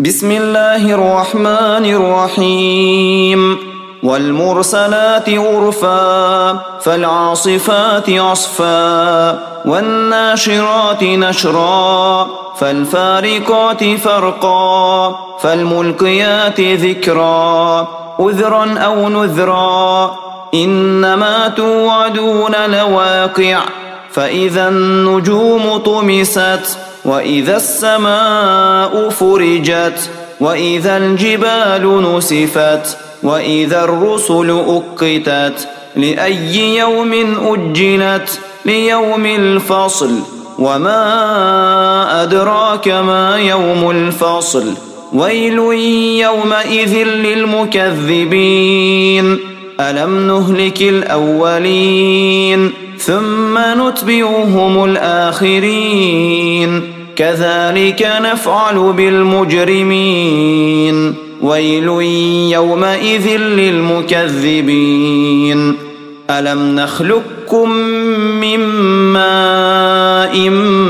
بسم الله الرحمن الرحيم والمرسلات عرفا فالعاصفات عصفا والناشرات نشرا فالفارقات فرقا فالملقيات ذكرا عذرا أو نذرا إنما توعدون لواقع فإذا النجوم طمست وإذا السماء فرجت وإذا الجبال نسفت وإذا الرسل أقتت لأي يوم أجلت ليوم الفصل وما أدراك ما يوم الفصل ويل يومئذ للمكذبين ألم نهلك الأولين ثم نتبعهم الآخرين كذلك نفعل بالمجرمين ويل يومئذ للمكذبين ألم نخلقكم من ماء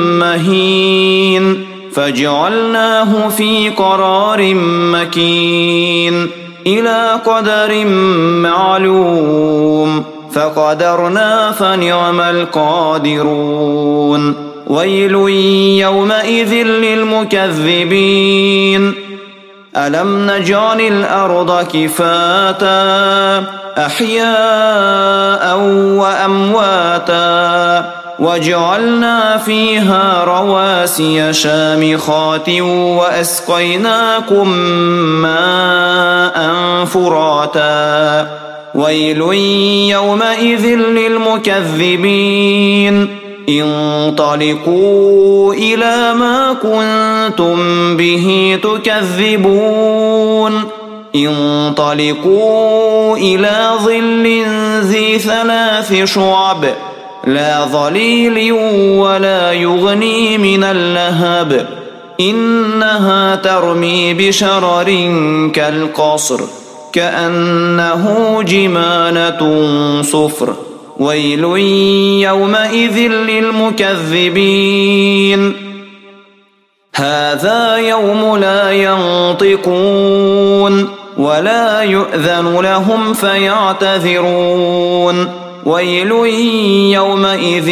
مهين فجعلناه في قرار مكين إلى قدر معلوم فقدرنا فنعم القادرون ويل يومئذ للمكذبين ألم نجعل الأرض كفاتا أحياء وأمواتا وجعلنا فيها رواسي شامخات وأسقيناكم ماء فراتا ويل يومئذ للمكذبين انطلقوا إلى ما كنتم به تكذبون انطلقوا إلى ظل ذي 3 شعب لا ظليل ولا يغني من اللهب إنها ترمي بشرر كالقصر كأنه جمالة صفر ويل يومئذ للمكذبين هذا يوم لا ينطقون ولا يؤذن لهم فيعتذرون ويل يومئذ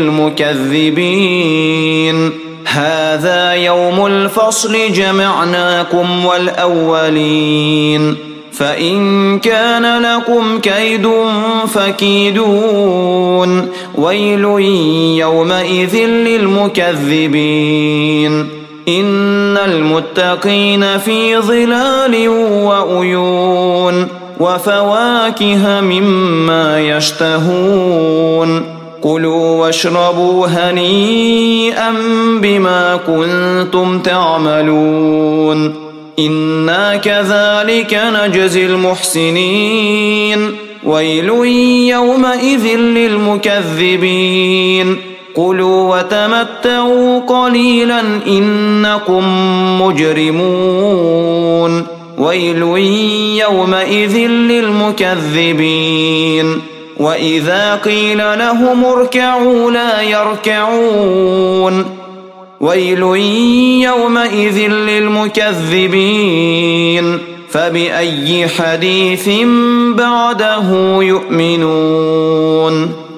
للمكذبين هذا يوم الفصل جمعناكم والأولين فإن كان لكم كيد فكيدون ويل يومئذ للمكذبين إن المتقين في ظلال وعيون وفواكه مما يشتهون كلوا واشربوا هنيئا بما كنتم تعملون إنا كذلك نجزي المحسنين ويل يومئذ للمكذبين كلوا وتمتعوا قليلا إنكم مجرمون ويل يومئذ للمكذبين وإذا قيل لهم اركعوا لا يركعون ويل يومئذ للمكذبين فبأي حديث بعده يؤمنون